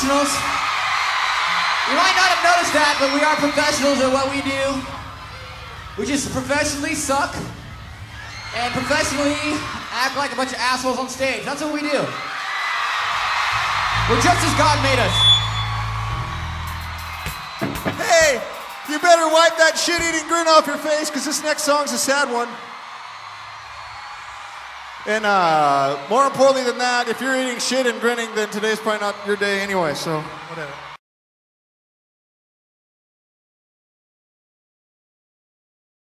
professionals. You might not have noticed that, but we are professionals at what we do. We just professionally suck and professionally act like a bunch of assholes on stage. That's what we do. We're just as God made us. Hey, you better wipe that shit-eating grin off your face, because this next song's a sad one. And more importantly than that, if you're eating shit and grinning, then today's probably not your day anyway, so whatever.